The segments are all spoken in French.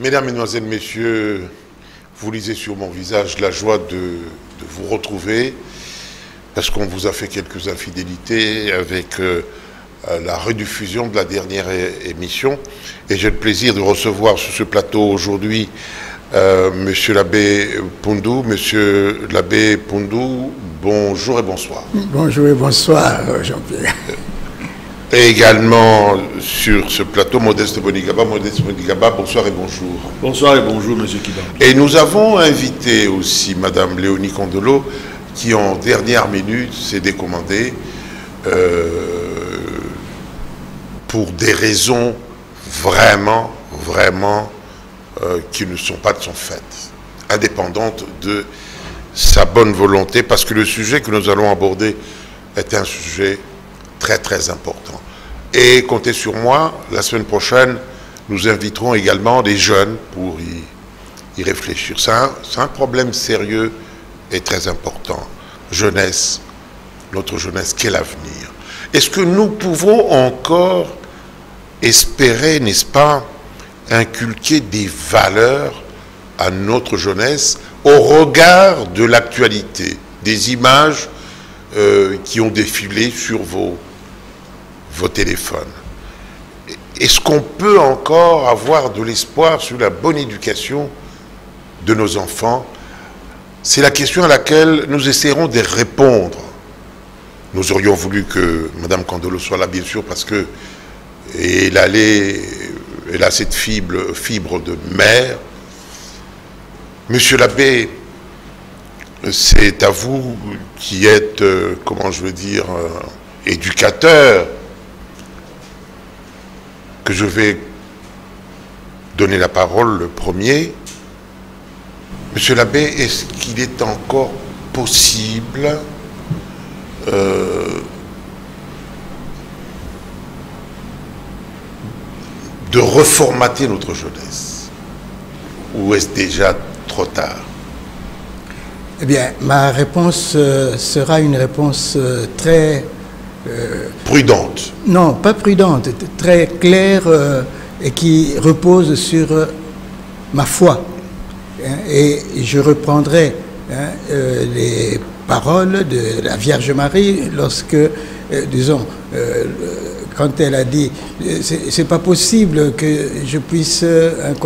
Mesdames, Mesdemoiselles, Messieurs, vous lisez sur mon visage la joie de vous retrouver parce qu'on vous a fait quelques infidélités avec la rediffusion de la dernière émission. Et j'ai le plaisir de recevoir sur ce plateau aujourd'hui Monsieur l'abbé Poundou. Monsieur l'abbé Poundou, bonjour et bonsoir. Bonjour et bonsoir, Jean-Pierre. Et également sur ce plateau, Modeste Bonigaba. Modeste Bonigaba, bonsoir et bonjour. Bonsoir et bonjour, Monsieur Kiban. Et nous avons invité aussi Madame Léonie Condolo, qui en dernière minute s'est décommandée pour des raisons vraiment qui ne sont pas de son fait, indépendantes de sa bonne volonté, parce que le sujet que nous allons aborder est un sujet très important. Et comptez sur moi, la semaine prochaine, nous inviterons également des jeunes pour y réfléchir. C'est un problème sérieux et très important. Jeunesse, notre jeunesse, quel avenir? Est-ce que nous pouvons encore espérer, n'est-ce pas, inculquer des valeurs à notre jeunesse au regard de l'actualité, des images qui ont défilé sur vos téléphones? Est-ce qu'on peut encore avoir de l'espoir sur la bonne éducation de nos enfants? C'est la question à laquelle nous essaierons de répondre. Nous aurions voulu que Mme Condolo soit là, bien sûr, parce que elle a cette fibre de mère. Monsieur l'abbé, c'est à vous qui êtes, comment je veux dire, éducateur, que je vais donner la parole le premier. Monsieur l'abbé, est-ce qu'il est encore possible de reformater notre jeunesse? Ou est-ce déjà trop tard? Eh bien, ma réponse sera une réponse très... prudente. Non, pas prudente, très claire et qui repose sur ma foi. Et je reprendrai les paroles de la Vierge Marie lorsque, disons, quand elle a dit « c'est pas possible que je puisse concevoir »,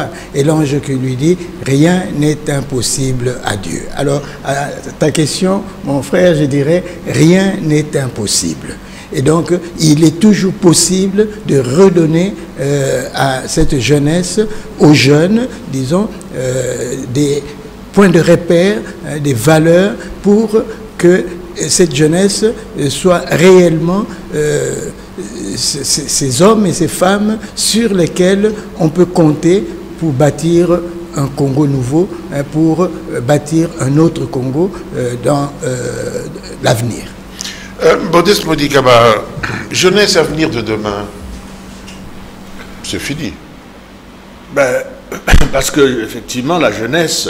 et l'ange qui lui dit « rien n'est impossible à Dieu ». Alors, à ta question, mon frère, je dirais « rien n'est impossible ». Et donc, il est toujours possible de redonner à cette jeunesse, aux jeunes, disons, des points de repère, des valeurs pour que cette jeunesse soit réellement ces hommes et ces femmes sur lesquels on peut compter pour bâtir un Congo nouveau, pour bâtir un autre Congo dans l'avenir. Modeste Bonigaba, jeunesse, avenir de demain, c'est fini. Ben, parce que effectivement, la jeunesse,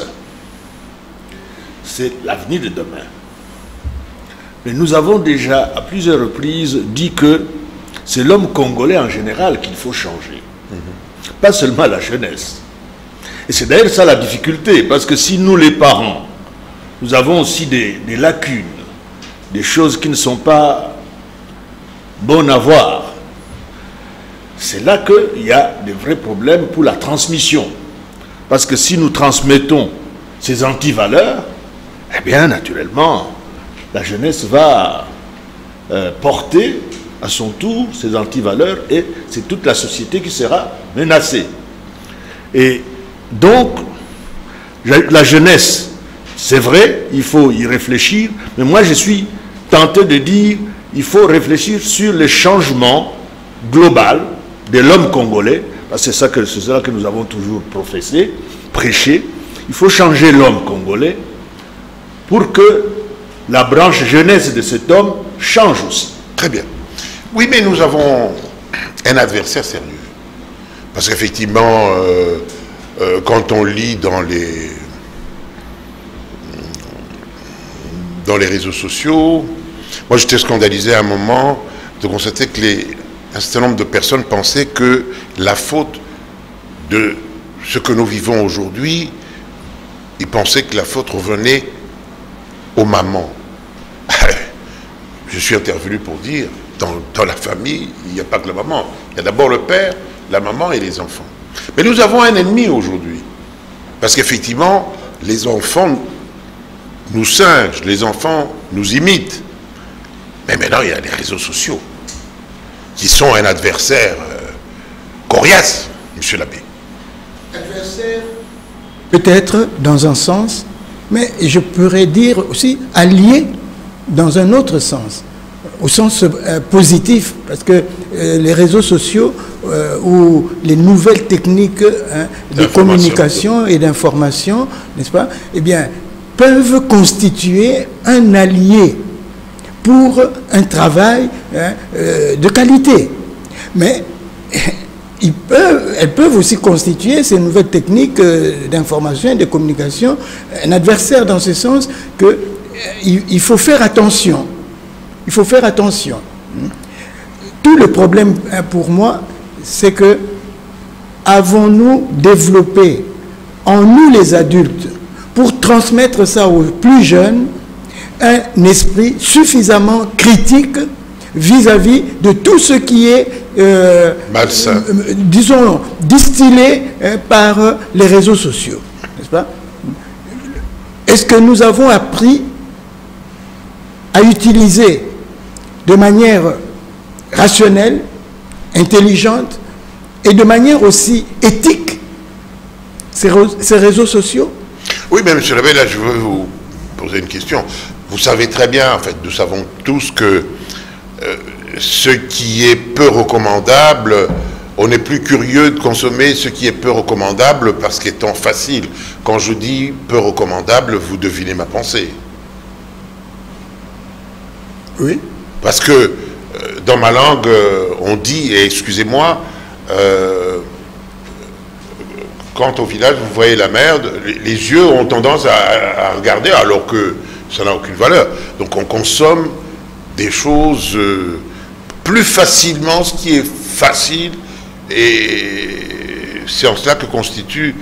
c'est l'avenir de demain. Mais nous avons déjà à plusieurs reprises dit que c'est l'homme congolais en général qu'il faut changer. Pas seulement la jeunesse. Et c'est d'ailleurs ça la difficulté, parce que si nous les parents, nous avons aussi des lacunes, des choses qui ne sont pas bonnes à voir, c'est là qu'il y a des vrais problèmes pour la transmission. Parce que si nous transmettons ces antivaleurs, eh bien naturellement, la jeunesse va porter à son tour ces antivaleurs et c'est toute la société qui sera menacée. Et donc, la jeunesse, c'est vrai, il faut y réfléchir, mais moi je suis tenté de dire il faut réfléchir sur le changement global de l'homme congolais, parce que c'est ça que nous avons toujours professé, prêché. Il faut changer l'homme congolais pour que la branche jeunesse de cet homme change aussi. Très bien. Oui, mais nous avons un adversaire sérieux. Parce qu'effectivement, quand on lit dans les réseaux sociaux, moi j'étais scandalisé à un moment de constater que un certain nombre de personnes pensaient que la faute de ce que nous vivons aujourd'hui, ils pensaient que la faute revenait aux mamans. Je suis intervenu pour dire, dans la famille, il n'y a pas que la maman. Il y a d'abord le père, la maman et les enfants. Mais nous avons un ennemi aujourd'hui. Parce qu'effectivement, les enfants nous singent, les enfants nous imitent. Mais maintenant, il y a les réseaux sociaux qui sont un adversaire coriace, monsieur l'abbé. Adversaire, peut-être dans un sens, mais je pourrais dire aussi allié dans un autre sens, au sens positif, parce que les réseaux sociaux ou les nouvelles techniques de communication et d'information, n'est-ce pas, eh bien, peuvent constituer un allié pour un travail de qualité. Mais elles peuvent aussi constituer, ces nouvelles techniques d'information et de communication, un adversaire dans ce sens qu'il faut faire attention. Il faut faire attention. Tout le problème pour moi, c'est que avons-nous développé en nous les adultes, pour transmettre ça aux plus jeunes, un esprit suffisamment critique vis-à-vis de tout ce qui est, malsain, disons, distillé par les réseaux sociaux, n'est-ce pas? Est-ce que nous avons appris à utiliser de manière rationnelle, intelligente et de manière aussi éthique ces réseaux sociaux? Oui, mais monsieur l'abbé, là, je veux vous poser une question. Vous savez très bien, en fait, nous savons tous que ce qui est peu recommandable, on est plus curieux de consommer ce qui est peu recommandable parce qu'étant facile. Quand je dis peu recommandable, vous devinez ma pensée. Oui. Parce que dans ma langue, on dit, et excusez-moi, quand au village vous voyez la mer, les yeux ont tendance à regarder alors que ça n'a aucune valeur. Donc on consomme des choses plus facilement, ce qui est facile, et c'est en cela que constitue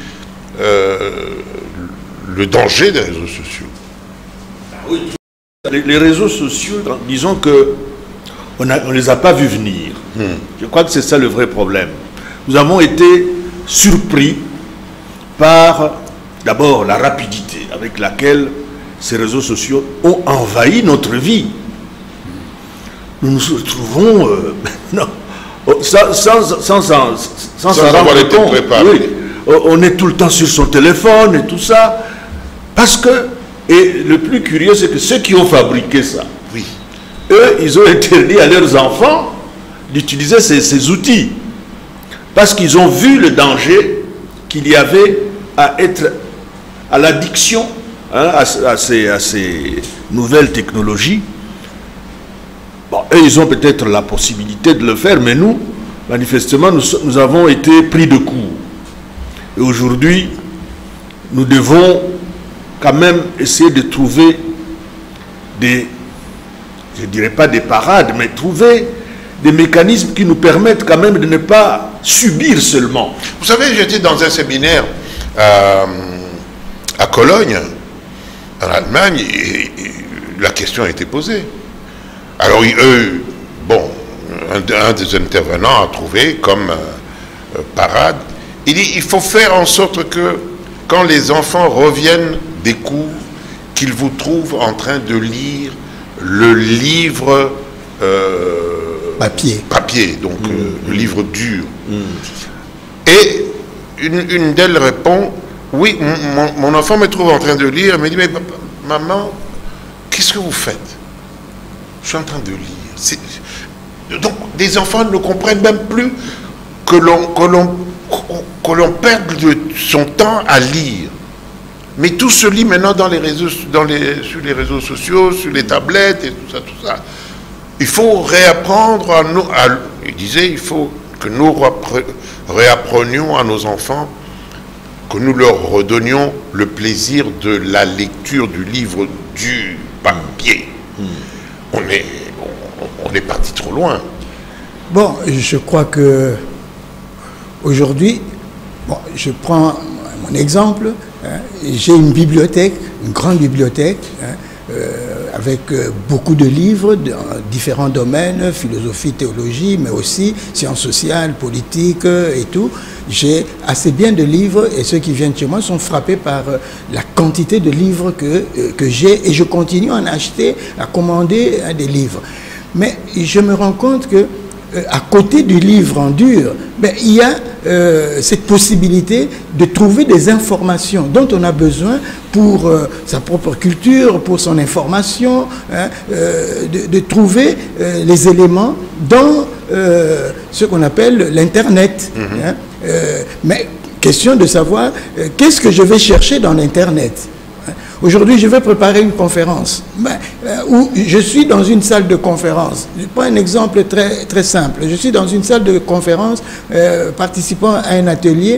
le danger des réseaux sociaux. Oui. Les réseaux sociaux, disons que on ne les a pas vus venir. Je crois que c'est ça le vrai problème. Nous avons été surpris par, d'abord, la rapidité avec laquelle ces réseaux sociaux ont envahi notre vie. Nous nous retrouvons non, sans avoir été préparés. Oui, on est tout le temps sur son téléphone et tout ça. Parce que, et le plus curieux, c'est que ceux qui ont fabriqué ça, oui, eux, ils ont interdit à leurs enfants d'utiliser ces outils. Parce qu'ils ont vu le danger qu'il y avait à être à l'addiction à ces nouvelles technologies. Bon, eux, ils ont peut-être la possibilité de le faire, mais nous, manifestement, nous avons été pris de court. Et aujourd'hui, nous devons quand même essayer de trouver des, je ne dirais pas des parades, mais trouver des mécanismes qui nous permettent quand même de ne pas subir seulement. Vous savez, j'étais dans un séminaire à Cologne, en Allemagne, et la question a été posée. Alors, eux, bon, un des intervenants a trouvé comme parade, il dit, il faut faire en sorte que quand les enfants reviennent des cours, qu'ils vous trouvent en train de lire le livre papier, donc le livre dur. Et une d'elles répond, oui, mon enfant me trouve en train de lire, elle me dit, mais papa, maman, qu'est-ce que vous faites? Je suis en train de lire. Donc, des enfants ne comprennent même plus que l'on perde son temps à lire. Mais tout se lit maintenant dans les réseaux, sur les réseaux sociaux, sur les tablettes et tout ça. Il faut réapprendre à nous. Il disait, il faut que nous réapprenions à nos enfants, que nous leur redonnions le plaisir de la lecture du livre du papier. On est parti trop loin. Bon, je crois que aujourd'hui, Bon, je prends mon exemple. J'ai une bibliothèque, une grande bibliothèque, avec beaucoup de livres dans différents domaines, philosophie, théologie, mais aussi sciences sociales, politiques et tout. J'ai assez bien de livres et ceux qui viennent chez moi sont frappés par la quantité de livres que j'ai et je continue à en acheter, à commander des livres. Mais je me rends compte que à côté du livre en dur, ben, il y a cette possibilité de trouver des informations dont on a besoin pour sa propre culture, pour son information, hein, de trouver les éléments dans ce qu'on appelle l'Internet. Hein. Mais question de savoir qu'est-ce que je vais chercher dans l'Internet. Aujourd'hui, je vais préparer une conférence où je suis dans une salle de conférence. Je prends un exemple très, très simple. Je suis dans une salle de conférence participant à un atelier.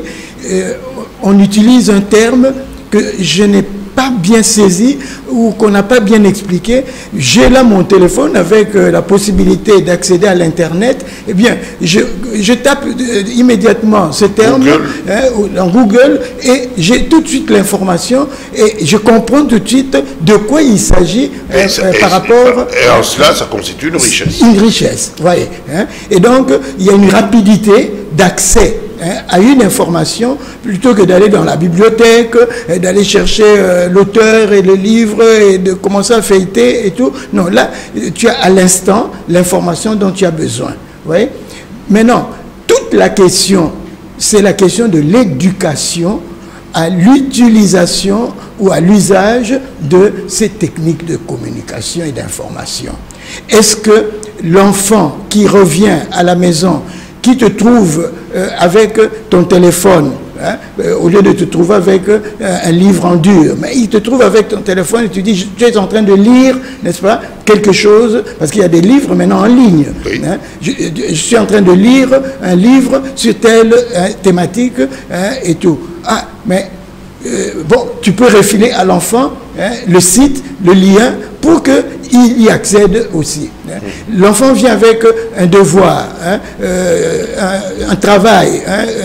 On utilise un terme que je n'ai pas bien saisi ou qu'on n'a pas bien expliqué. J'ai là mon téléphone avec la possibilité d'accéder à l'Internet. Eh bien, je tape immédiatement ce terme dans Google et j'ai tout de suite l'information et je comprends tout de suite de quoi il s'agit par rapport... Et en cela, ça constitue une richesse. Une richesse, vous voyez. Hein. Et donc, il y a une rapidité d'accès à une information, plutôt que d'aller dans la bibliothèque, d'aller chercher l'auteur et le livre et de commencer à feuilleter et tout. Non, là, tu as à l'instant l'information dont tu as besoin. Vous voyez? Maintenant, toute la question, c'est la question de l'éducation à l'utilisation ou à l'usage de ces techniques de communication et d'information. Est-ce que l'enfant qui revient à la maison, qui te trouve avec ton téléphone, hein, au lieu de te trouver avec un livre en dur, mais il te trouve avec ton téléphone et tu dis, tu es en train de lire, n'est-ce pas, quelque chose, parce qu'il y a des livres maintenant en ligne. Oui. Hein, je suis en train de lire un livre sur telle thématique et tout. Ah, mais bon, tu peux refiler à l'enfant le site, le lien, pour qu'il y accède aussi. Hein. L'enfant vient avec un devoir, hein, un travail,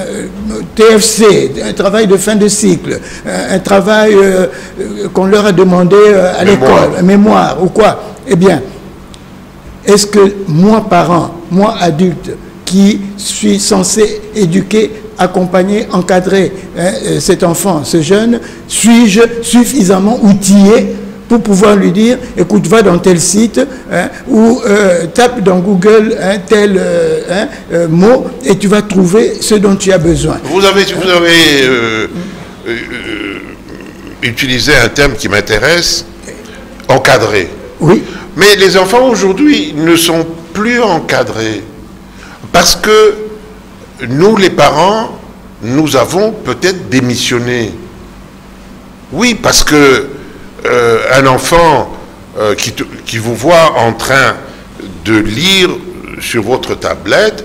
TFC, un travail de fin de cycle, un travail qu'on leur a demandé à l'école, un mémoire ou quoi. Eh bien, est-ce que moi, parent, moi, adulte, qui suis censé éduquer, accompagner, encadrer cet enfant, ce jeune, suis-je suffisamment outillé pour pouvoir lui dire, écoute, va dans tel site ou tape dans Google tel mot et tu vas trouver ce dont tu as besoin. Vous avez utilisé un terme qui m'intéresse, encadrer. Oui. Mais les enfants aujourd'hui ne sont plus encadrés parce que nous, les parents, nous avons peut-être démissionné. Oui, parce que un enfant qui vous voit en train de lire sur votre tablette,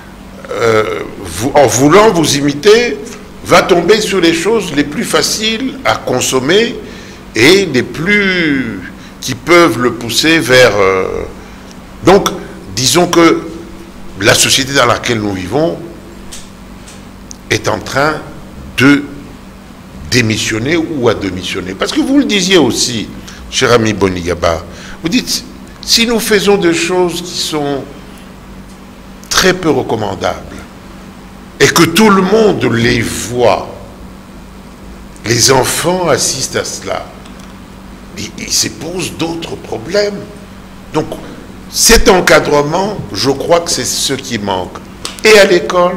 en voulant vous imiter, va tomber sur les choses les plus faciles à consommer et les plus qui peuvent le pousser vers... Donc, disons que la société dans laquelle nous vivons est en train de démissionner ou à démissionner. Parce que vous le disiez aussi, cher ami Bonigaba, vous dites, si nous faisons des choses qui sont très peu recommandables et que tout le monde les voit, les enfants assistent à cela, il se pose d'autres problèmes. Donc, cet encadrement, je crois que c'est ce qui manque. Et à l'école,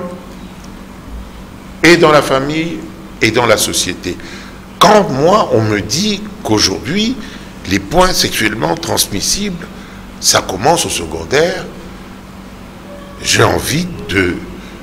et dans la famille, et dans la société. Quand moi, on me dit qu'aujourd'hui, les points sexuellement transmissibles, ça commence au secondaire, j'ai envie de...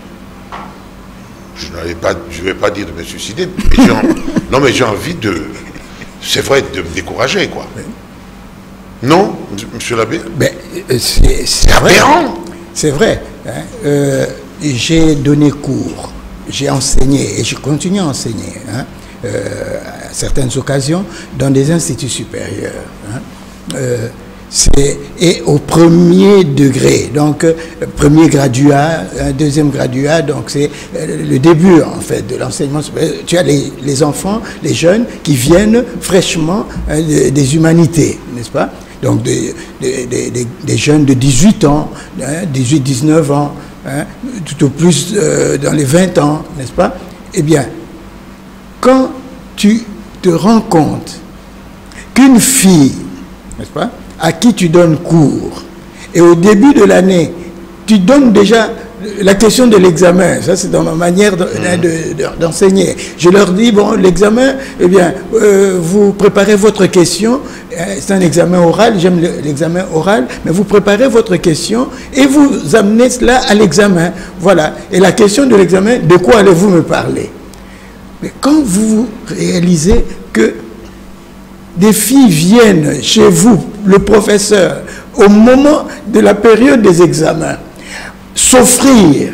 Je ne vais pas dire de me suicider, mais non, mais j'ai envie de... C'est vrai, de me décourager, quoi. Non, monsieur l'abbé? C'est aberrant. C'est vrai. Hein. J'ai donné cours, j'ai enseigné et je continue à enseigner à certaines occasions dans des instituts supérieurs. Hein. et au premier degré, donc premier graduat, deuxième graduat, donc c'est le début en fait de l'enseignement. Tu as les enfants, les jeunes qui viennent fraîchement des humanités, n'est-ce pas? Donc des jeunes de 18 ans, 18-19 ans, tout au plus dans les 20 ans, n'est-ce pas? Eh bien, quand tu te rends compte qu'une fille, n'est-ce pas, à qui tu donnes cours, et au début de l'année, tu donnes déjà la question de l'examen, ça c'est dans ma manière d'enseigner. Je leur dis, bon, l'examen, eh bien, vous préparez votre question, c'est un examen oral, j'aime l'examen oral, mais vous préparez votre question et vous amenez cela à l'examen. Voilà. Et la question de l'examen, de quoi allez-vous me parler? Mais quand vous réalisez que des filles viennent chez vous, le professeur, au moment de la période des examens, s'offrir,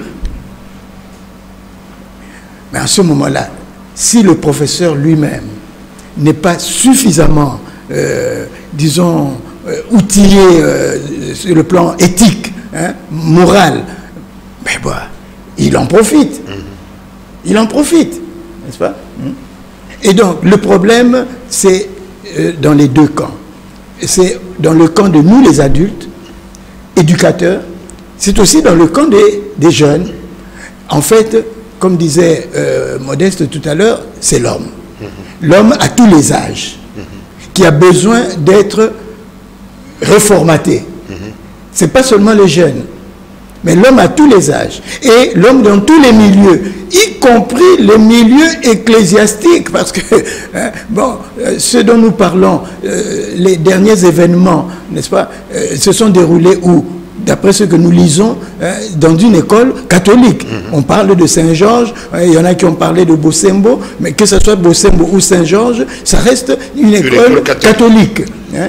mais à ce moment-là, si le professeur lui-même n'est pas suffisamment, disons, outillé sur le plan éthique, moral, ben bon, il en profite. Il en profite, n'est-ce pas? Et donc, le problème, c'est dans les deux camps. C'est dans le camp de nous, les adultes, éducateurs, c'est aussi dans le camp des jeunes. En fait, comme disait Modeste tout à l'heure, c'est l'homme. L'homme à tous les âges, qui a besoin d'être reformaté. Ce n'est pas seulement les jeunes, mais l'homme à tous les âges. Et l'homme dans tous les milieux, y compris les milieux ecclésiastiques, parce que, bon, ce dont nous parlons, les derniers événements, n'est-ce pas, se sont déroulés où? D'après ce que nous lisons, dans une école catholique. On parle de Saint-Georges, il y en a qui ont parlé de Bosembo, mais que ce soit Bosembo ou Saint-Georges, ça reste une école catholique.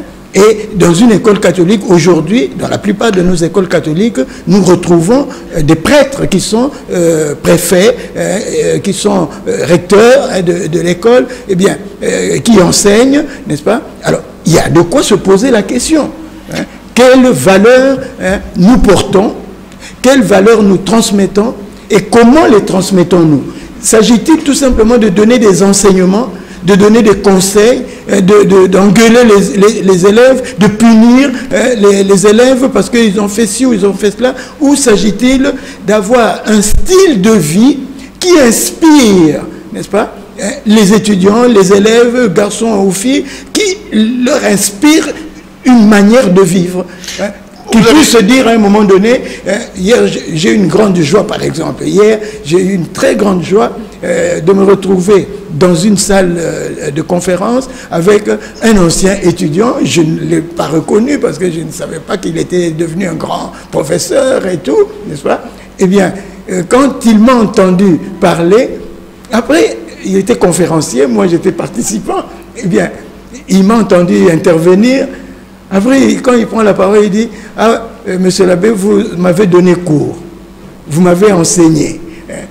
Et dans une école catholique, aujourd'hui, dans la plupart de nos écoles catholiques, nous retrouvons des prêtres qui sont préfets, qui sont recteurs de l'école, eh bien, qui enseignent, n'est-ce pas? Alors, il y a de quoi se poser la question. Quelles valeurs nous portons, quelles valeurs nous transmettons et comment les transmettons-nous? S'agit-il tout simplement de donner des enseignements, de donner des conseils, d'engueuler les élèves, de punir les élèves parce qu'ils ont fait ci ou ils ont fait cela? Ou s'agit-il d'avoir un style de vie qui inspire, n'est-ce pas, les étudiants, les élèves, garçons ou filles, qui leur inspire une manière de vivre, qui puisse se dire à un moment donné, hier j'ai eu une grande joie par exemple, hier j'ai eu une très grande joie de me retrouver dans une salle de conférence avec un ancien étudiant, je ne l'ai pas reconnu parce que je ne savais pas qu'il était devenu un grand professeur et tout, n'est-ce pas? Eh bien, quand il m'a entendu parler, après il était conférencier, moi j'étais participant, eh bien, il m'a entendu intervenir. Après, quand il prend la parole, il dit, « Ah, monsieur l'abbé, vous m'avez donné cours, vous m'avez enseigné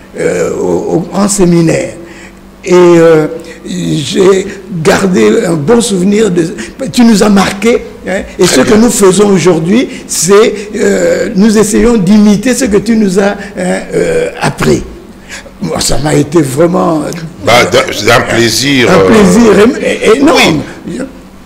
en séminaire. Et j'ai gardé un bon souvenir de... Tu nous as marqué, et ce que nous faisons aujourd'hui, c'est nous essayons d'imiter ce que tu nous as appris. » Moi, ça m'a été vraiment... C'est un plaisir. Un plaisir énorme. Oui.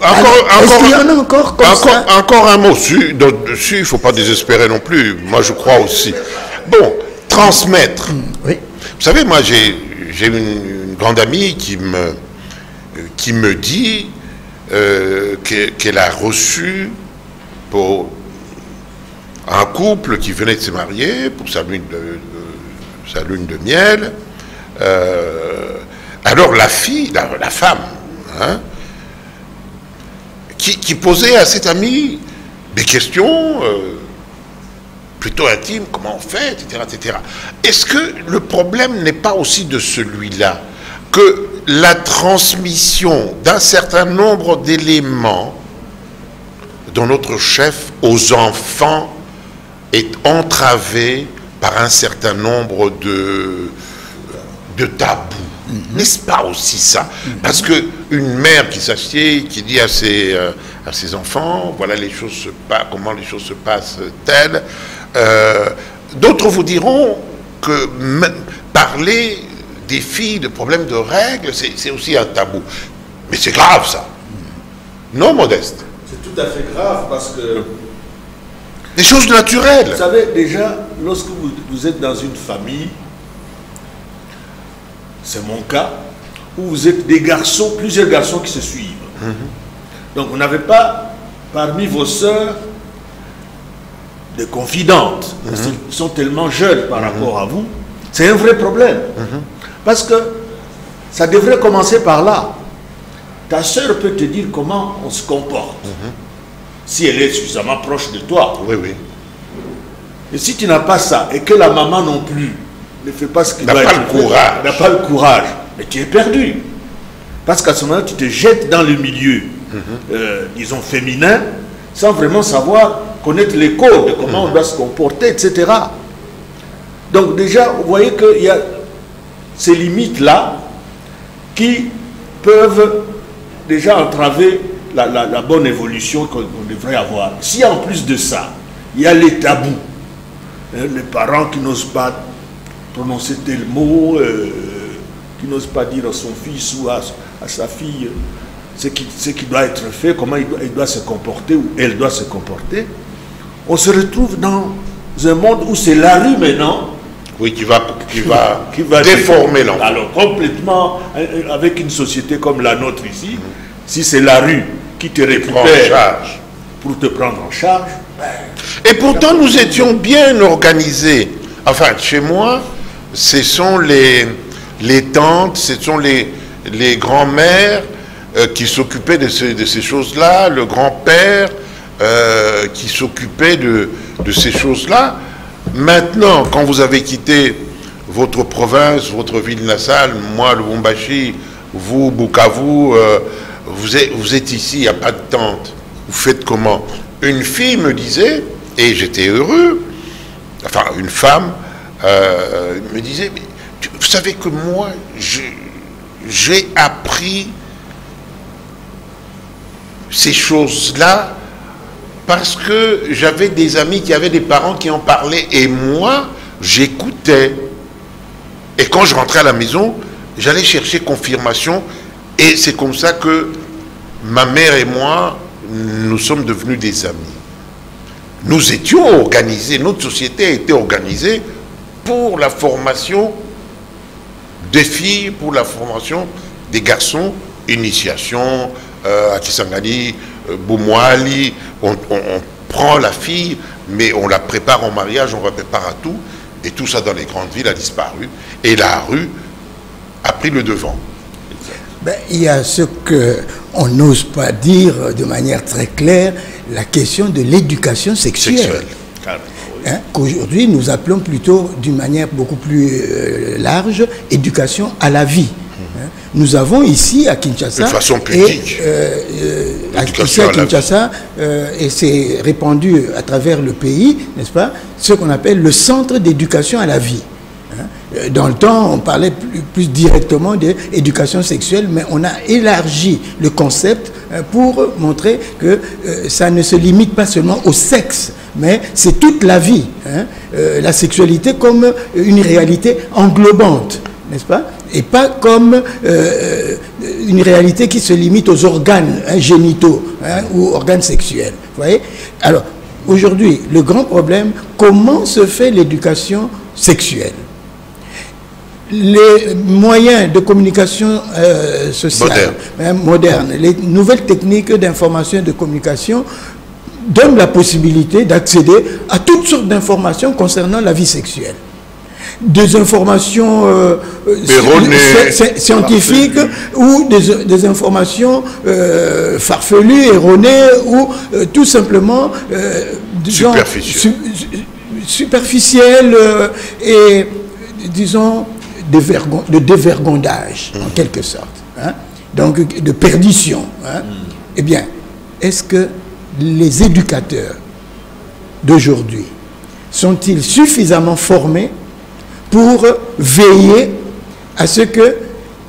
Encore un mot dessus, il ne faut pas désespérer non plus, moi je crois aussi. Bon, transmettre. Oui. Vous savez, moi j'ai une grande amie qui me dit qu'elle a reçu pour un couple qui venait de se marier pour sa lune de miel. Alors la fille, la femme, hein, qui posait à cet ami des questions plutôt intimes, comment on fait, etc., etc. Est-ce que le problème n'est pas aussi de celui-là, que la transmission d'un certain nombre d'éléments dont notre chef aux enfants est entravée par un certain nombre de tabous? N'est-ce pas aussi ça? Parce qu'une mère qui s'assied, qui dit à ses enfants, voilà les choses se passent, comment les choses se passent telles. D'autres vous diront que parler des filles de problèmes de règles, c'est aussi un tabou. Mais c'est grave ça. Non, Modeste? C'est tout à fait grave parce que... Des choses naturelles. Vous savez, déjà, lorsque vous êtes dans une famille, c'est mon cas, où vous êtes des garçons, plusieurs garçons qui se suivent. Donc vous n'avez pas, parmi vos sœurs, des confidentes. Elles sont tellement jeunes par rapport à vous. C'est un vrai problème. Parce que ça devrait commencer par là. Ta sœur peut te dire comment on se comporte. Si elle est suffisamment proche de toi. Oui, oui. Et si tu n'as pas ça, et que la maman non plus ne fait pas ce qu'il doit être fait, n'a pas le courage, mais tu es perdu. Parce qu'à ce moment-là, tu te jettes dans le milieu, disons, féminin, sans vraiment savoir, connaître les codes, de comment on doit se comporter, etc. Donc déjà, vous voyez qu'il y a ces limites-là qui peuvent déjà entraver la bonne évolution qu'on devrait avoir. Si en plus de ça, il y a les tabous, les parents qui n'osent pas prononcer tel mot, qui n'osent pas dire à son fils ou à sa fille ce qui doit être fait, comment il doit se comporter ou elle doit se comporter, on se retrouve dans un monde où c'est la rue maintenant. Oui, qui va déformer l'enfant. Alors complètement, avec une société comme la nôtre ici, si c'est la rue qui te récupère pour te prendre en charge. Et pourtant, nous étions bien organisés. Enfin, chez moi, ce sont les tantes, ce sont les grands-mères qui s'occupaient de ces choses-là, le grand-père qui s'occupait de ces choses-là. Maintenant, quand vous avez quitté votre province, votre ville natale, moi, Lubumbashi, vous, Bukavu, vous êtes ici, il n'y a pas de tante. Vous faites comment? Une fille me disait, et j'étais heureux, enfin une femme me disait, mais, vous savez que moi, j'ai appris ces choses-là parce que j'avais des amis qui avaient des parents qui en parlaient et moi, j'écoutais. Et quand je rentrais à la maison, j'allais chercher confirmation et c'est comme ça que ma mère et moi, nous sommes devenus des amis. Nous étions organisés, notre société a été organisée pour la formation des filles, pour la formation des garçons, initiation, à Kisangani, Boumouali, on prend la fille, mais on la prépare en mariage, on la prépare à tout, et tout ça dans les grandes villes a disparu, et la rue a pris le devant. Ben, il y a ce qu'on n'ose pas dire de manière très claire, la question de l'éducation sexuelle. Hein, qu'aujourd'hui nous appelons plutôt d'une manière beaucoup plus large, éducation à la vie. Nous avons ici à Kinshasa, de façon pudique, ici à Kinshasa, et c'est répandu à travers le pays, n'est-ce pas, ce qu'on appelle le centre d'éducation à la vie. Dans le temps, on parlait plus directement d'éducation sexuelle, mais on a élargi le concept pour montrer que ça ne se limite pas seulement au sexe, mais c'est toute la vie. La sexualité comme une réalité englobante, n'est-ce pas? Et pas comme une réalité qui se limite aux organes génitaux ou organes sexuels. Vous voyez? Alors, aujourd'hui, le grand problème, comment se fait l'éducation sexuelle? Les moyens de communication sociale modernes, les nouvelles techniques d'information et de communication donnent la possibilité d'accéder à toutes sortes d'informations concernant la vie sexuelle. Des informations scientifiques ou des informations farfelues, erronées ou tout simplement superficielles et disons de dévergondage en quelque sorte, donc de perdition. Eh bien, est-ce que les éducateurs d'aujourd'hui sont-ils suffisamment formés pour veiller à ce que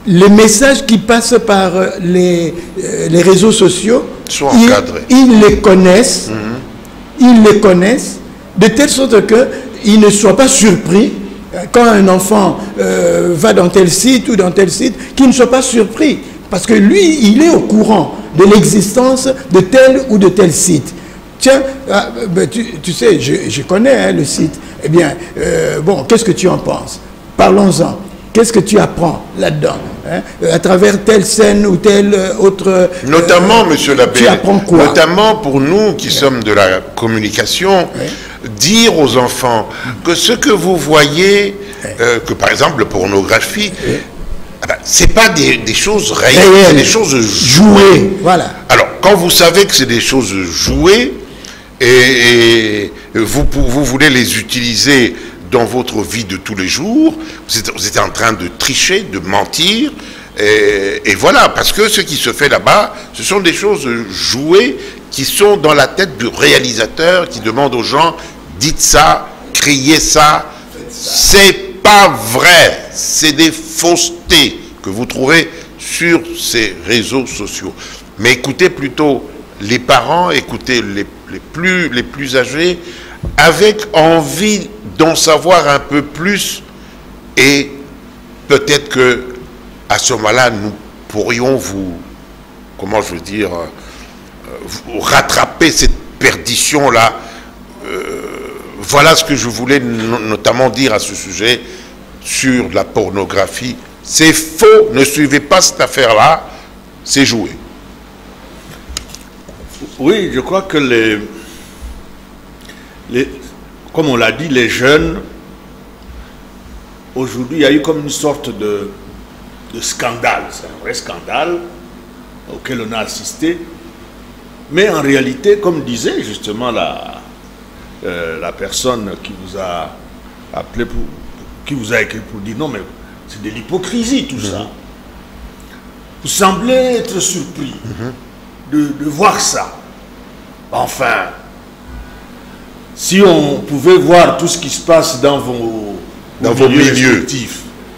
les messages qui passent par les réseaux sociaux, sont encadrés. Ils les connaissent, ils les connaissent, de telle sorte qu'ils ne soient pas surpris quand un enfant va dans tel site ou dans tel site, qu'il ne soit pas surpris. Parce que lui, il est au courant de l'existence de tel ou de tel site. Tiens, tu sais, je connais le site. Eh bien, bon, qu'est-ce que tu en penses? Parlons-en. Qu'est-ce que tu apprends là-dedans, hein, à travers telle scène ou telle autre... Notamment, monsieur l'abbé, tu apprends quoi? Notamment pour nous qui sommes de la communication, dire aux enfants que ce que vous voyez, que par exemple la pornographie, c'est pas des choses réelles, c'est des choses jouées. Voilà. Alors, quand vous savez que c'est des choses jouées, et vous voulez les utiliser dans votre vie de tous les jours, vous êtes en train de tricher, de mentir, et voilà, parce que ce qui se fait là-bas, ce sont des choses jouées qui sont dans la tête du réalisateur qui demande aux gens, dites ça, criez ça, c'est pas vrai, c'est des faussetés que vous trouvez sur ces réseaux sociaux. Mais écoutez plutôt les parents, écoutez les plus âgés, avec envie d'en savoir un peu plus, et peut-être que à ce moment-là, nous pourrions vous, comment je veux dire, vous rattraper cette perdition-là. Voilà ce que je voulais notamment dire à ce sujet sur la pornographie. C'est faux, ne suivez pas cette affaire-là, c'est joué. Oui, je crois que comme on l'a dit, les jeunes, aujourd'hui, il y a eu comme une sorte de scandale. C'est un vrai scandale auquel on a assisté. Mais en réalité, comme disait justement la personne qui vous a appelé, qui vous a écrit pour dire non, mais c'est de l'hypocrisie tout ça. Vous semblez être surpris de voir ça. Enfin, si on pouvait voir tout ce qui se passe dans vos milieux respectifs,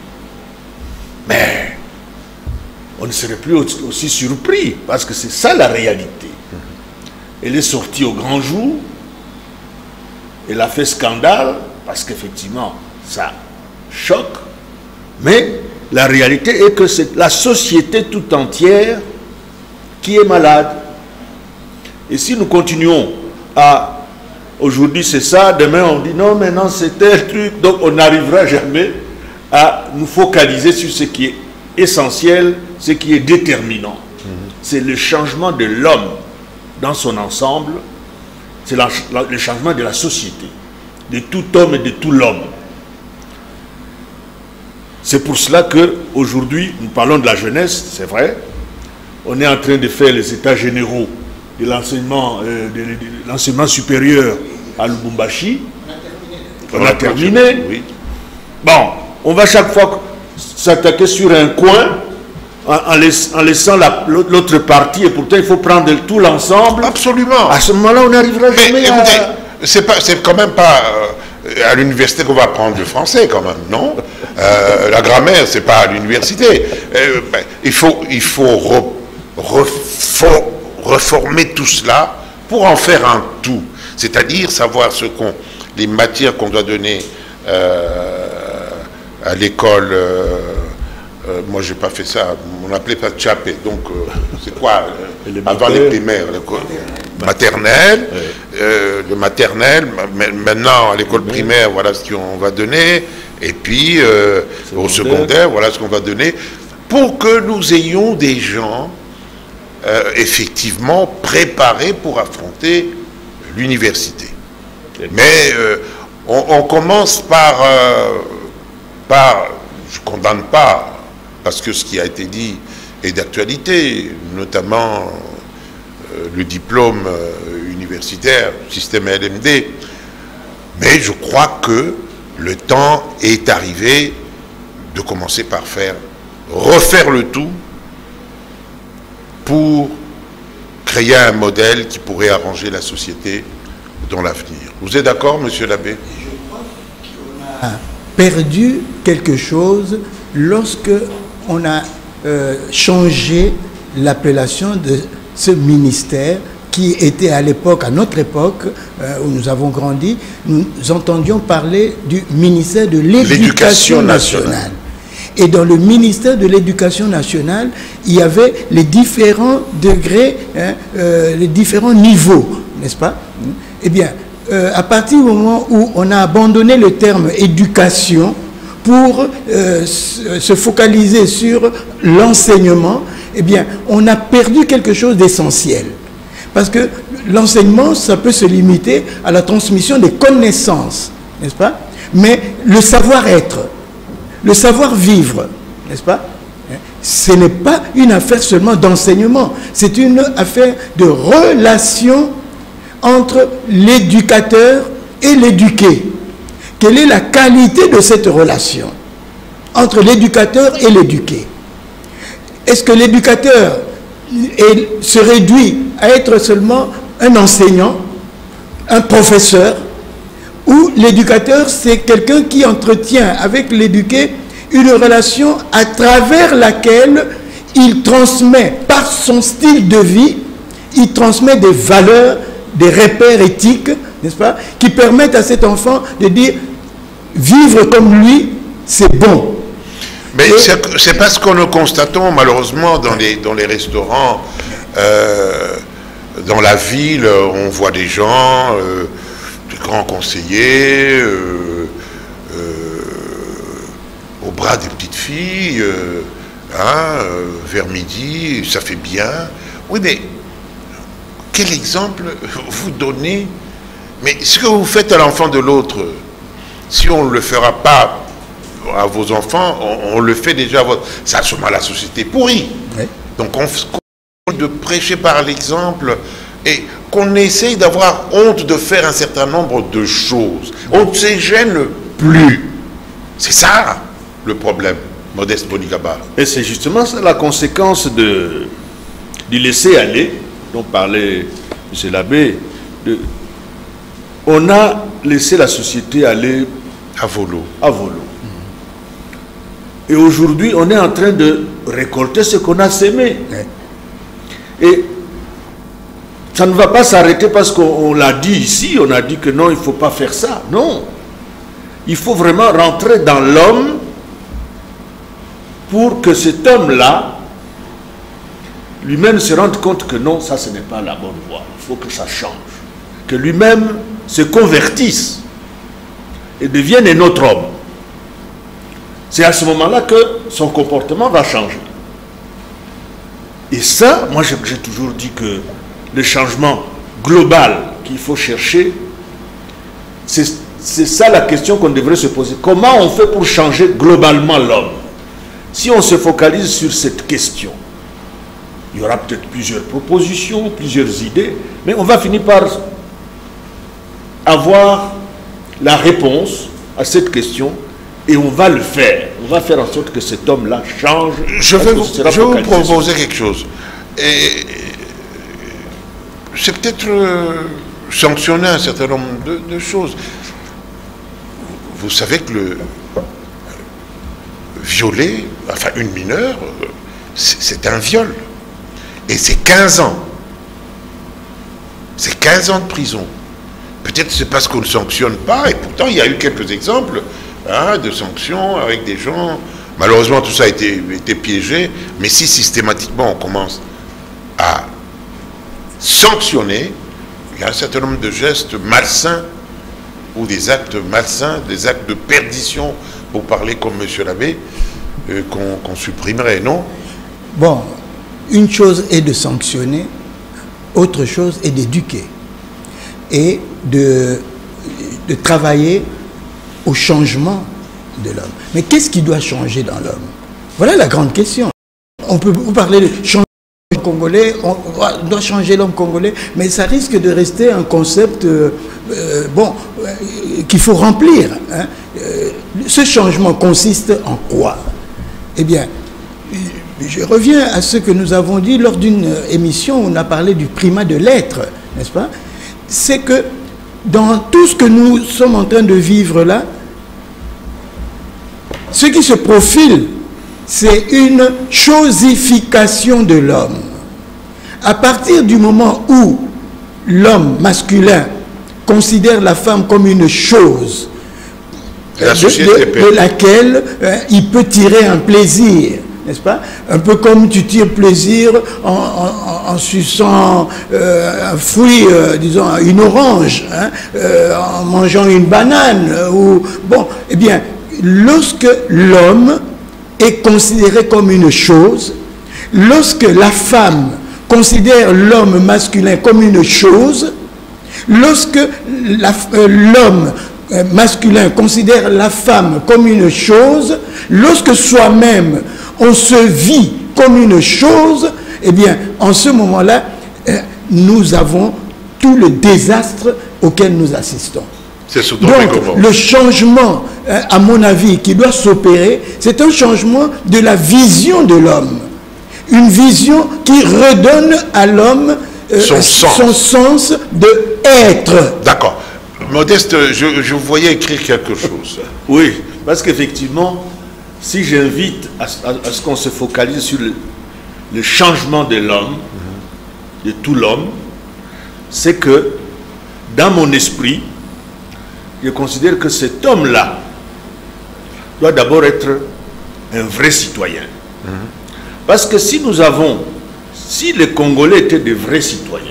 mais on ne serait plus aussi surpris, parce que c'est ça la réalité. Elle est sortie au grand jour, elle a fait scandale, parce qu'effectivement, ça choque, mais la réalité est que c'est la société tout entière qui est malade. Et si nous continuons à... Aujourd'hui c'est ça, demain on dit non, maintenant c'est tel truc, donc on n'arrivera jamais à nous focaliser sur ce qui est essentiel, ce qui est déterminant. C'est le changement de l'homme dans son ensemble, c'est le changement de la société, de tout homme et de tout l'homme. C'est pour cela qu'aujourd'hui, nous parlons de la jeunesse, c'est vrai, on est en train de faire les états généraux de l'enseignement supérieur à Lubumbashi. On a terminé. Oui. Bon, on va chaque fois s'attaquer sur un coin en laissant l'autre partie, et pourtant il faut prendre tout l'ensemble. Absolument. À ce moment-là, on n'arrivera jamais à... C'est quand même pas à l'université qu'on va apprendre le français, quand même, non? La grammaire, c'est pas à l'université. Il faut reformer tout cela pour en faire un tout. C'est-à-dire savoir les matières qu'on doit donner à l'école. Moi, j'ai pas fait ça. On n'appelait pas Tchapé. Donc, c'est quoi avant les primaires, maternelle, le maternel. Maintenant, à l'école primaire, voilà ce qu'on va donner. Et puis, au secondaire, voilà ce qu'on va donner. Pour que nous ayons des gens effectivement préparés pour affronter l'université. Mais on commence par... je ne condamne pas, parce que ce qui a été dit est d'actualité, notamment le diplôme universitaire, système LMD. Mais je crois que le temps est arrivé de commencer par refaire le tout pour créer un modèle qui pourrait arranger la société dans l'avenir. Vous êtes d'accord, monsieur l'abbé? Je crois qu'on a perdu quelque chose lorsque on a changé l'appellation de ce ministère qui était à l'époque, à notre époque, où nous avons grandi, nous entendions parler du ministère de l'Éducation nationale. Et dans le ministère de l'Éducation nationale, il y avait les différents degrés, les différents niveaux, n'est-ce pas? Eh bien, à partir du moment où on a abandonné le terme éducation pour se focaliser sur l'enseignement, eh bien, on a perdu quelque chose d'essentiel. Parce que l'enseignement, ça peut se limiter à la transmission des connaissances, n'est-ce pas? Mais le savoir-être, le savoir-vivre, n'est-ce pas? Ce n'est pas une affaire seulement d'enseignement, c'est une affaire de relation entre l'éducateur et l'éduqué. Quelle est la qualité de cette relation entre l'éducateur et l'éduqué? Est-ce que l'éducateur se réduit à être seulement un enseignant, un professeur, ou l'éducateur, c'est quelqu'un qui entretient avec l'éduqué une relation à travers laquelle il transmet, par son style de vie, il transmet des valeurs, des repères éthiques, n'est-ce pas, qui permettent à cet enfant de dire vivre comme lui, c'est bon. Mais c'est parce que nous constatons malheureusement dans les restaurants, dans la ville, on voit des gens, des grands conseillers, au bras des petites filles, vers midi, ça fait bien. Oui, mais quel exemple vous donnez? Mais ce que vous faites à l'enfant de l'autre, si on ne le fera pas à vos enfants, on le fait déjà à votre... Ça, sûrement la société pourrie. Oui. Donc on de prêcher par l'exemple et qu'on essaye d'avoir honte de faire un certain nombre de choses. On ne se gêne plus. C'est ça le problème, Modeste Bonigaba. Et c'est justement ça la conséquence du laisser aller dont parlait M. l'abbé. On a laissé la société aller à volo. À volo. Et aujourd'hui, on est en train de récolter ce qu'on a sémé. Et ça ne va pas s'arrêter parce qu'on l'a dit ici, on a dit que non, il ne faut pas faire ça. Non. Il faut vraiment rentrer dans l'homme pour que cet homme-là, lui-même se rende compte que non, ça ce n'est pas la bonne voie. Il faut que ça change. Que lui-même se convertisse et devienne un autre homme. C'est à ce moment-là que son comportement va changer. Et ça, moi j'ai toujours dit que le changement global qu'il faut chercher, c'est ça la question qu'on devrait se poser. Comment on fait pour changer globalement l'homme? Si on se focalise sur cette question, il y aura peut-être plusieurs propositions, plusieurs idées, mais on va finir par avoir la réponse à cette question. Et on va le faire. On va faire en sorte que cet homme-là change. Je vais vous proposer quelque chose. Et c'est peut-être sanctionner un certain nombre de choses. Vous savez que le violer, enfin une mineure, c'est un viol. Et c'est 15 ans. C'est 15 ans de prison. Peut-être c'est parce qu'on ne sanctionne pas, et pourtant il y a eu quelques exemples de sanctions avec des gens. Malheureusement, tout ça a été piégé. Mais si systématiquement on commence à sanctionner, il y a un certain nombre de gestes malsains ou des actes malsains, des actes de perdition, pour parler comme M. l'abbé, qu'on supprimerait, non? Bon, une chose est de sanctionner, autre chose est d'éduquer et de travailler au changement de l'homme. Mais qu'est-ce qui doit changer dans l'homme? Voilà la grande question. On peut vous parler de changer l'homme congolais, on doit changer l'homme congolais, mais ça risque de rester un concept qu'il faut remplir. Hein. Ce changement consiste en quoi? Eh bien, je reviens à ce que nous avons dit lors d'une émission où on a parlé du primat de l'être, n'est-ce pas? C'est que dans tout ce que nous sommes en train de vivre là, ce qui se profile c'est une chosification de l'homme. À partir du moment où l'homme masculin considère la femme comme une chose de laquelle il peut tirer un plaisir, n'est-ce pas? Un peu comme tu tires plaisir en suçant un fruit, disons une orange, hein, en mangeant une banane, ou bon, eh bien, lorsque l'homme est considéré comme une chose, lorsque la femme considère l'homme masculin comme une chose, lorsque l'homme masculin considère la femme comme une chose, lorsque soi-même on se vit comme une chose, eh bien, en ce moment-là, nous avons tout le désastre auquel nous assistons. Donc, le changement, à mon avis, qui doit s'opérer, c'est un changement de la vision de l'homme. Une vision qui redonne à l'homme son sens de être. D'accord. Modeste, je voyais écrire quelque chose. Oui, parce qu'effectivement, si j'invite à ce qu'on se focalise sur le changement de l'homme, de tout l'homme, c'est que dans mon esprit, je considère que cet homme-là doit d'abord être un vrai citoyen. Parce que si les Congolais étaient de vrais citoyens,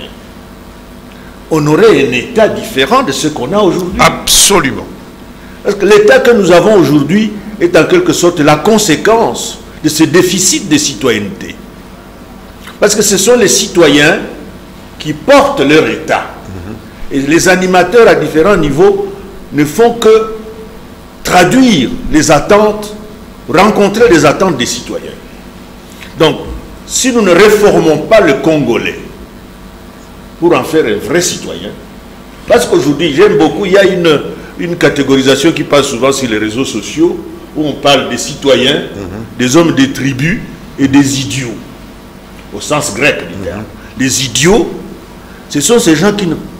on aurait un État différent de ce qu'on a aujourd'hui. Absolument. Parce que l'État que nous avons aujourd'hui est en quelque sorte la conséquence de ce déficit de citoyenneté. Parce que ce sont les citoyens qui portent leur État. Et les animateurs à différents niveaux ne font que traduire les attentes, rencontrer les attentes des citoyens. Donc, si nous ne réformons pas le Congolais pour en faire un vrai citoyen, parce qu'aujourd'hui, j'aime beaucoup, il y a une catégorisation qui passe souvent sur les réseaux sociaux, où on parle des citoyens, des hommes des tribus et des idiots, au sens grec du terme. Les idiots, ce sont ces gens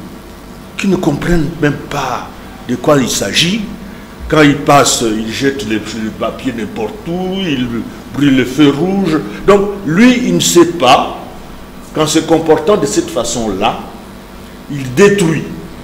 qui ne comprennent même pas de quoi il s'agit. Quand ils passent, ils jettent le papier n'importe où, ils brûlent le feu rouge. Donc, lui, il ne sait pas qu'en se comportant de cette façon-là, il détruit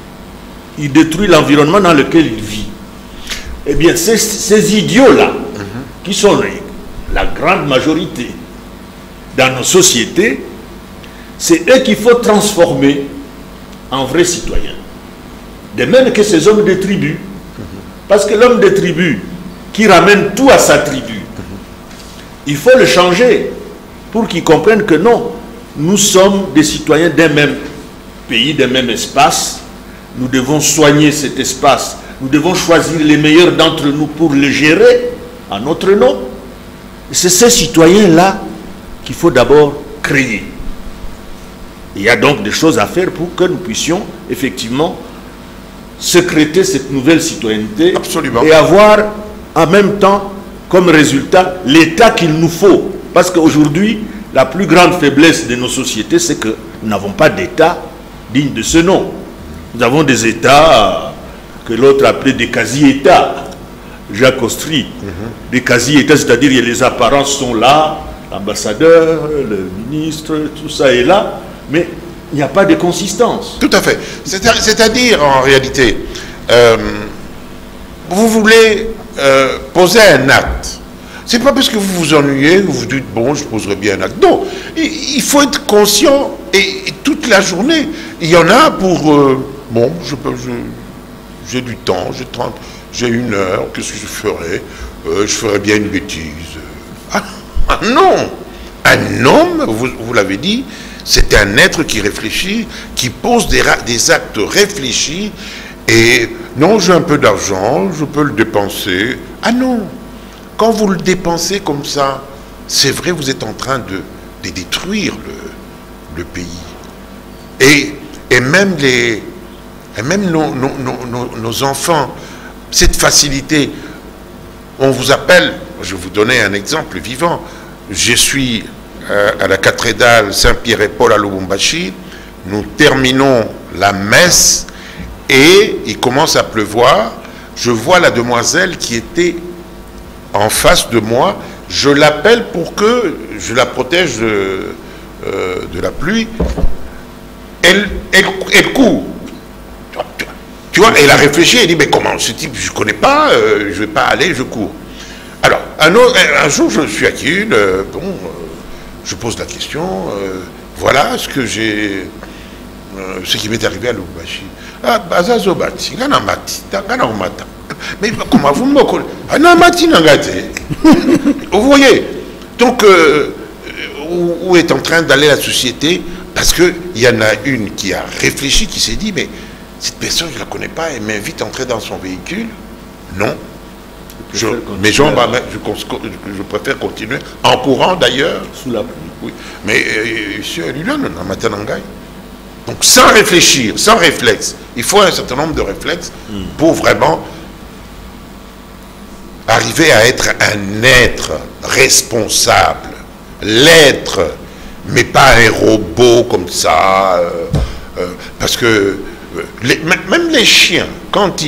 l'environnement dans lequel il vit. Eh bien, ces idiots-là, qui sont la grande majorité dans nos sociétés, c'est eux qu'il faut transformer en vrais citoyens. De même que ces hommes de tribu. Parce que l'homme de tribu qui ramène tout à sa tribu, il faut le changer pour qu'il comprenne que non, nous sommes des citoyens d'un même pays, d'un même espace. Nous devons soigner cet espace. Nous devons choisir les meilleurs d'entre nous pour le gérer en notre nom. C'est ces citoyens-là qu'il faut d'abord créer. Il y a donc des choses à faire pour que nous puissions effectivement sécréter cette nouvelle citoyenneté. Absolument. Et avoir en même temps comme résultat l'État qu'il nous faut. Parce qu'aujourd'hui, la plus grande faiblesse de nos sociétés, c'est que nous n'avons pas d'État digne de ce nom. Nous avons des États que l'autre appelait des quasi-États. Jacques Ostry, des quasi-États, c'est-à-dire que les apparences sont là, l'ambassadeur, le ministre, tout ça est là, mais il n'y a pas de consistance. Tout à fait. C'est-à-dire, en réalité, vous voulez poser un acte. C'est pas parce que vous vous ennuyez, vous vous dites, bon, je poserai bien un acte. Non, il faut être conscient, et toute la journée. Il y en a pour, bon, j'ai du temps, j'ai 1 heure, qu'est-ce que je ferai? Je ferai bien une bêtise. Ah non! Un homme, vous l'avez dit, c'est un être qui réfléchit, qui pose des actes réfléchis, et non, j'ai un peu d'argent, je peux le dépenser. Ah non! Quand vous le dépensez comme ça, c'est vrai, vous êtes en train de détruire le pays. Et même nos enfants, cette facilité, on vous appelle, je vais vous donner un exemple vivant, je suis à la cathédrale Saint-Pierre et Paul à Lubumbashi, nous terminons la messe et il commence à pleuvoir, je vois la demoiselle qui était en face de moi, je l'appelle pour que je la protège de la pluie. Elle court. Tu vois, elle a réfléchi, elle dit, mais comment ce type, je ne connais pas, je ne vais pas aller, je cours. Alors, un jour, je suis à Kiel, je pose la question, voilà ce que j'ai, ce qui m'est arrivé à Lubumbashi. Ah, Bazazobati, mais comment vous me connaissez? Vous voyez, donc, où est en train d'aller la société? Parce qu'il y en a une qui a réfléchi, qui s'est dit, mais cette personne, je ne la connais pas, elle m'invite à entrer dans son véhicule. Non. Je préfère continuer, en courant d'ailleurs. Sous la pluie. Oui. Mais donc sans réfléchir, sans réflexe, il faut un certain nombre de réflexes pour vraiment arriver à être un être responsable. L'être, mais pas un robot comme ça. Parce que même les chiens, quand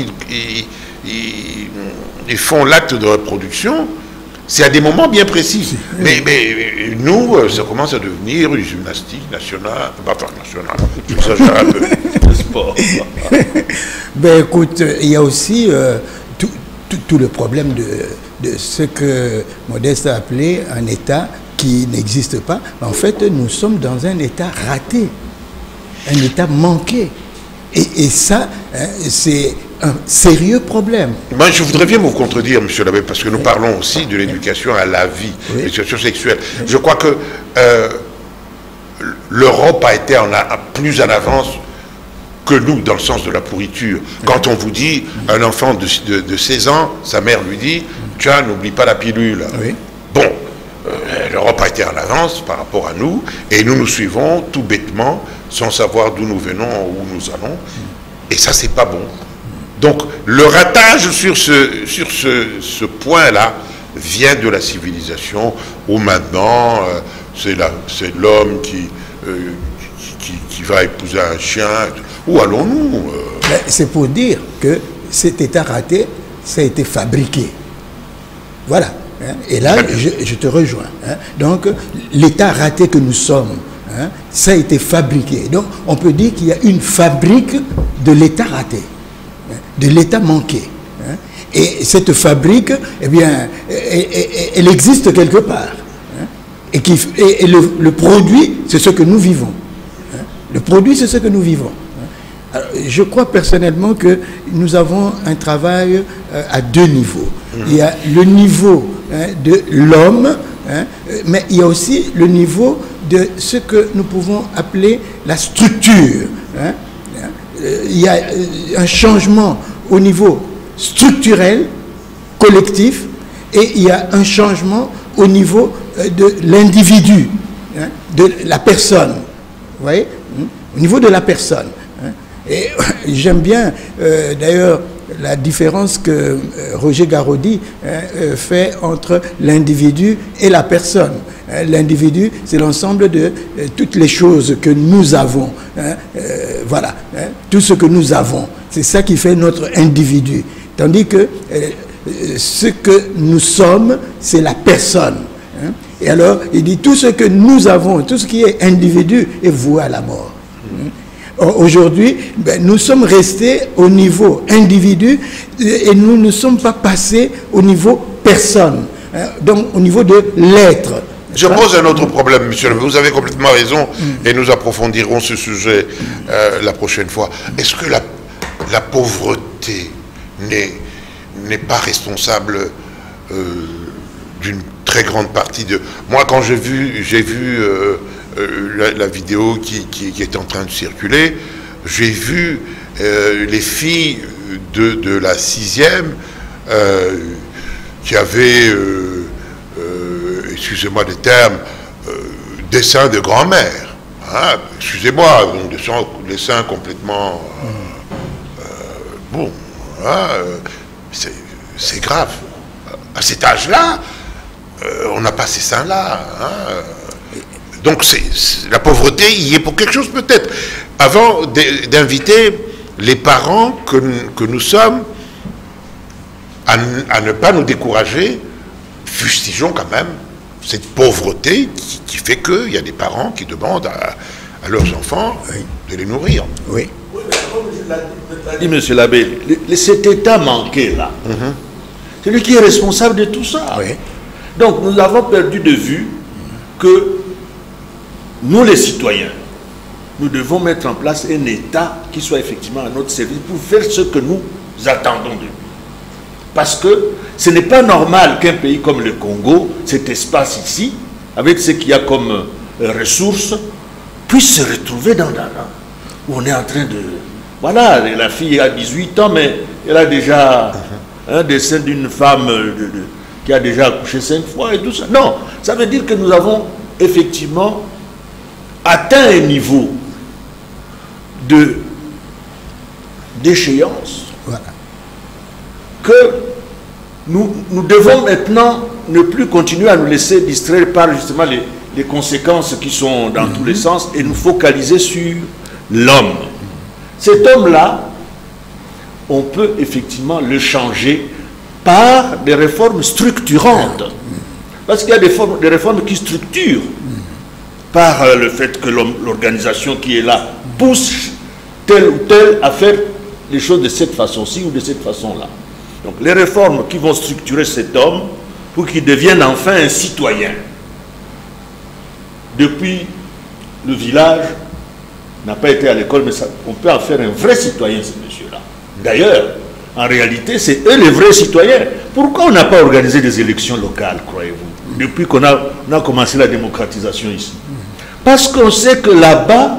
ils font l'acte de reproduction, c'est à des moments bien précis. Mais nous, ça commence à devenir une gymnastique nationale, pas nationale, j'exagère un peu. Le sport. Ben écoute, il y a aussi tout le problème de ce que Modeste a appelé un État qui n'existe pas. En fait, nous sommes dans un État raté, un État manqué. Et ça, hein, c'est un sérieux problème. Moi, je voudrais bien vous contredire, monsieur l'abbé, parce que nous parlons aussi de l'éducation à la vie, l'éducation sexuelle. Je crois que l'Europe a été plus en avance que nous, dans le sens de la pourriture. Quand on vous dit, un enfant de 16 ans, sa mère lui dit, tiens, n'oublie pas la pilule. Oui. Bon, l'Europe a été en avance par rapport à nous, et nous suivons tout bêtement, sans savoir d'où nous venons, où nous allons, et ça, c'est pas bon. Donc, le ratage sur ce point-là vient de la civilisation, où maintenant, c'est l'homme qui va épouser un chien. Où allons-nous? C'est pour dire que cet État raté, ça a été fabriqué. Voilà. Hein. Et là, je te rejoins. Hein. Donc, l'État raté que nous sommes, hein, ça a été fabriqué. Donc, on peut dire qu'il y a une fabrique de l'État raté, hein, de l'État manqué. Hein. Et cette fabrique, eh bien, elle existe quelque part. Hein. Et le produit, c'est ce que nous vivons. Hein. Le produit, c'est ce que nous vivons. Alors, je crois personnellement que nous avons un travail à deux niveaux. Il y a le niveau, hein, de l'homme, hein, mais il y a aussi le niveau de ce que nous pouvons appeler la structure. Hein. Il y a un changement au niveau structurel, collectif, et il y a un changement au niveau de l'individu, hein, de la personne. Vous voyez, au niveau de la personne. Et j'aime bien d'ailleurs la différence que Roger Garaudy fait entre l'individu et la personne. L'individu, c'est l'ensemble de toutes les choses que nous avons. Voilà, tout ce que nous avons. C'est ça qui fait notre individu. Tandis que ce que nous sommes, c'est la personne. Et alors, il dit tout ce que nous avons, tout ce qui est individu est voué à la mort. Aujourd'hui, nous sommes restés au niveau individu et nous ne sommes pas passés au niveau personne, hein, donc au niveau de l'être. Je pose un autre problème, monsieur. Vous avez complètement raison et nous approfondirons ce sujet la prochaine fois. Est-ce que la pauvreté n'est pas responsable d'une très grande partie de... Moi, quand j'ai vu la vidéo qui est en train de circuler, j'ai vu les filles de la 6e qui avaient, excusez-moi des termes, des seins de grand-mère. Hein, excusez-moi, des seins complètement... bon, hein, c'est grave. À cet âge-là, on n'a pas ces seins-là. Hein. Donc la pauvreté y est pour quelque chose peut-être. Avant d'inviter les parents que nous sommes à ne pas nous décourager, fustigeons quand même cette pauvreté qui fait qu'il y a des parents qui demandent à leurs enfants de les nourrir. Oui. Comme je l'ai dit, monsieur l'abbé, cet état manqué là, c'est lui qui est responsable de tout ça. Oui. Donc nous avons perdu de vue que nous les citoyens, nous devons mettre en place un État qui soit effectivement à notre service pour faire ce que nous attendons de lui. Parce que ce n'est pas normal qu'un pays comme le Congo, cet espace ici, avec ce qu'il y a comme ressources, puisse se retrouver dans où on est en train de... Voilà, la fille a 18 ans, mais elle a déjà un dessin d'une femme qui a déjà accouché 5 fois et tout ça. Non, ça veut dire que nous avons effectivement atteint un niveau de déchéance, Voilà. que nous devons maintenant ne plus continuer à nous laisser distraire par justement les conséquences qui sont dans tous les sens et nous focaliser sur l'homme. Cet homme-là, on peut effectivement le changer par des réformes structurantes. Parce qu'il y a des réformes qui structurent par le fait que l'organisation qui est là pousse tel ou tel à faire les choses de cette façon-ci ou de cette façon-là. Donc les réformes qui vont structurer cet homme pour qu'il devienne enfin un citoyen. Depuis le village, n'a pas été à l'école, mais ça, on peut en faire un vrai citoyen, ce monsieur-là. D'ailleurs, en réalité, c'est eux les vrais citoyens. Pourquoi on n'a pas organisé des élections locales, croyez-vous, depuis qu'on a commencé la démocratisation ici? Parce qu'on sait que là-bas,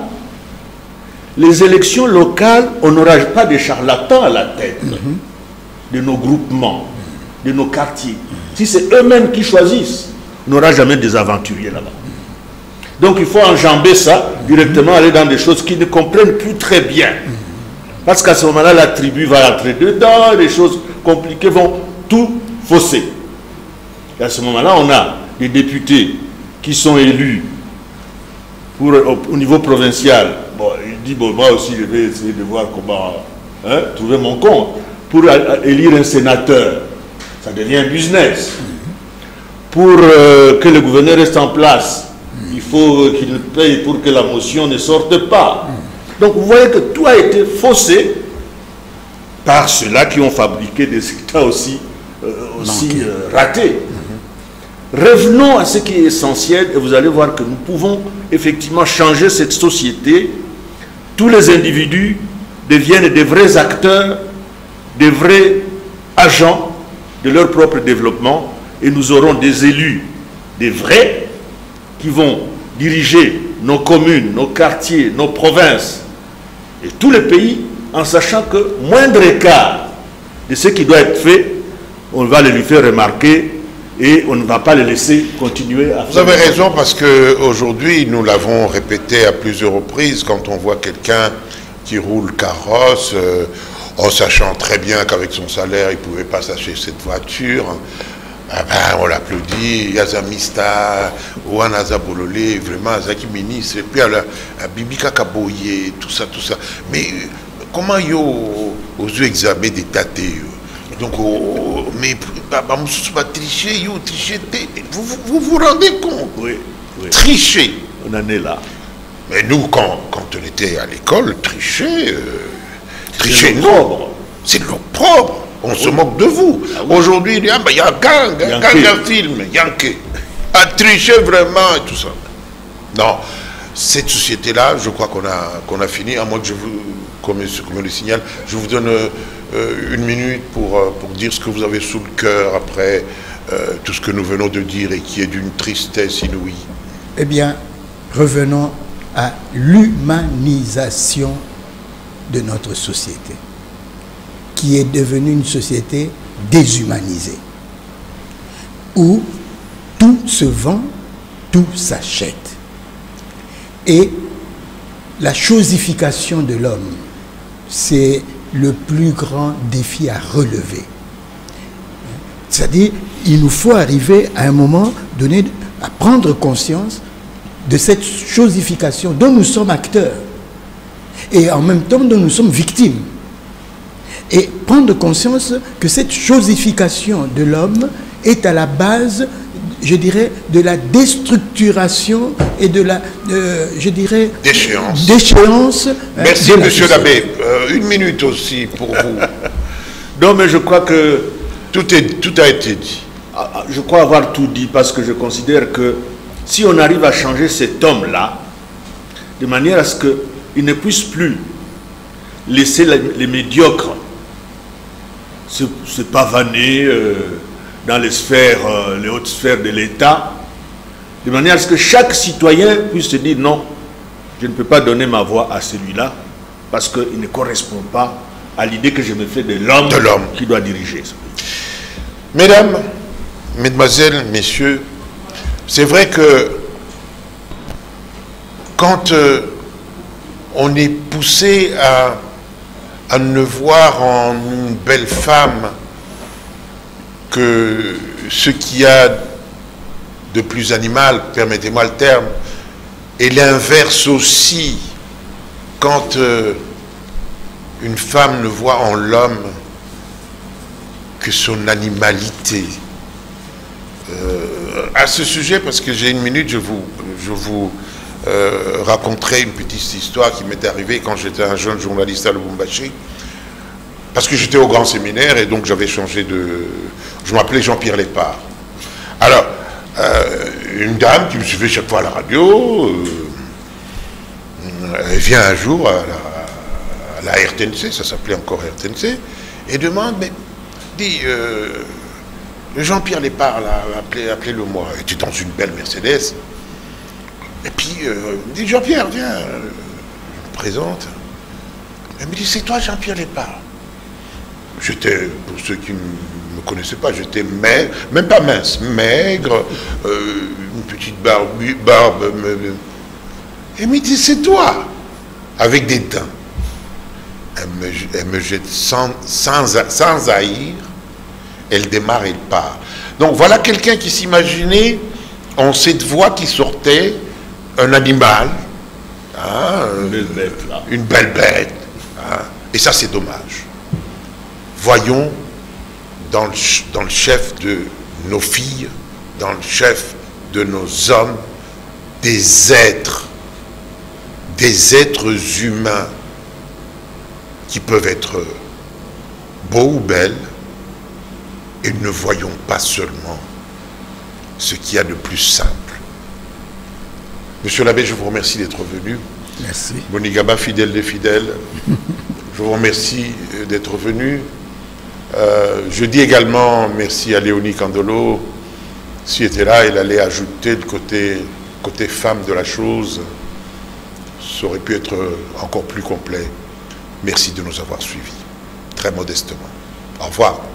les élections locales, on n'aura pas des charlatans à la tête de nos groupements, de nos quartiers. Si c'est eux-mêmes qui choisissent, on n'aura jamais des aventuriers là-bas. Donc il faut enjamber ça, directement aller dans des choses qu'ils ne comprennent plus très bien. Parce qu'à ce moment-là, la tribu va entrer dedans, les choses compliquées vont tout fausser. Et à ce moment-là, on a des députés qui sont élus au niveau provincial. Bon, il dit, bon, moi aussi, je vais essayer de voir comment trouver mon compte. Pour élire un sénateur, ça devient un business. Pour que le gouverneur reste en place, il faut qu'il paye pour que la motion ne sorte pas. Donc vous voyez que tout a été faussé par ceux-là qui ont fabriqué des États aussi ratés. Revenons à ce qui est essentiel et vous allez voir que nous pouvons effectivement changer cette société. Tous les individus deviennent des vrais acteurs, des vrais agents de leur propre développement et nous aurons des élus, des vrais, qui vont diriger nos communes, nos quartiers, nos provinces et tous les pays en sachant que moindre écart de ce qui doit être fait, on va le lui faire remarquer et on ne va pas le laisser continuer à faire. Vous avez raison parce qu'aujourd'hui, nous l'avons répété à plusieurs reprises, quand on voit quelqu'un qui roule carrosse, en sachant très bien qu'avec son salaire, il ne pouvait pas s'acheter cette voiture, ah ben, on l'applaudit, Yazamista, Ouanaza Bololé, vraiment, Zaki ministre, et puis à Bibika Kaboye, tout ça. Mais comment yo aux yeux examés des tâtés? Donc, mais tricher, vous vous rendez compte? Oui. Tricher. On en est là. Mais nous, quand on était à l'école, tricher, l'opprobre. C'est de l'opprobre. On se moque de vous. Aujourd'hui, il y a un gang, un film, Yankee. À tricher vraiment et tout ça. Non, cette société-là, je crois qu'on a fini, à moins que je vous, comme le signale, je vous donne une minute pour dire ce que vous avez sous le cœur après tout ce que nous venons de dire et qui est d'une tristesse inouïe. Eh bien, revenons à l'humanisation de notre société, qui est devenue une société déshumanisée, où tout se vend, tout s'achète. Et la chosification de l'homme, c'est le plus grand défi à relever. C'est-à-dire, il nous faut arriver à un moment donné à prendre conscience de cette chosification dont nous sommes acteurs et en même temps dont nous sommes victimes. Et prendre conscience que cette chosification de l'homme est à la base, je dirais, de la déstructuration et de la, je dirais, déchéance. Merci, monsieur l'abbé. Une minute aussi pour vous. Non, mais je crois que... Tout a été dit. Je crois avoir tout dit parce que je considère que si on arrive à changer cet homme-là, de manière à ce qu'il ne puisse plus laisser les médiocres se pavaner dans les sphères, les hautes sphères de l'État, de manière à ce que chaque citoyen puisse se dire non, je ne peux pas donner ma voix à celui-là parce qu'il ne correspond pas à l'idée que je me fais de l'homme qui doit diriger ce pays. Mesdames, mesdemoiselles, messieurs, c'est vrai que quand on est poussé à ne voir en une belle femme que ce qu'il y a de plus animal, permettez-moi le terme, et l'inverse aussi, quand une femme ne voit en l'homme que son animalité. À ce sujet, parce que j'ai une minute, je vous raconterai une petite histoire qui m'est arrivée quand j'étais un jeune journaliste à Lubumbashi, parce que j'étais au grand séminaire et donc j'avais changé de... Je m'appelais Jean-Pierre Lépard. Alors, une dame qui me suivait chaque fois à la radio, elle vient un jour à la RTNC, ça s'appelait encore RTNC, et demande, mais dit, Jean-Pierre Lépard, là, appelez-le moi, il était dans une belle Mercedes, et puis, dit, Jean-Pierre, viens, je me présente, elle me dit, c'est toi Jean-Pierre Lépard. J'étais, pour ceux qui ne me connaissaient pas, j'étais maigre, même pas mince, maigre, une petite barbe. Elle me dit, c'est toi, avec des dents. Elle me jette sans haïr, elle démarre et elle part. Donc voilà quelqu'un qui s'imaginait en cette voix qui sortait un animal, hein, une belle bête, hein, et ça c'est dommage. Voyons dans le chef de nos filles, dans le chef de nos hommes, des êtres humains qui peuvent être beaux ou belles, et ne voyons pas seulement ce qu'il y a de plus simple. Monsieur l'abbé, je vous remercie d'être venu. Merci. Bonigaba, fidèle des fidèles, je vous remercie d'être venu. Je dis également merci à Léonie Candolo. S'il était là, elle allait ajouter le côté femme de la chose. Ça aurait pu être encore plus complet. Merci de nous avoir suivis, très modestement. Au revoir.